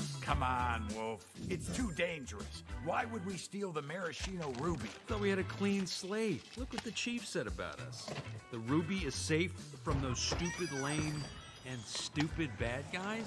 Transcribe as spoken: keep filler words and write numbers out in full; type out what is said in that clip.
Come on, Wolf. It's too dangerous. Why would we steal the maraschino ruby? Thought we had a clean slate. Look what the chief said about us. The ruby is safe from those stupid, lame, and stupid bad guys?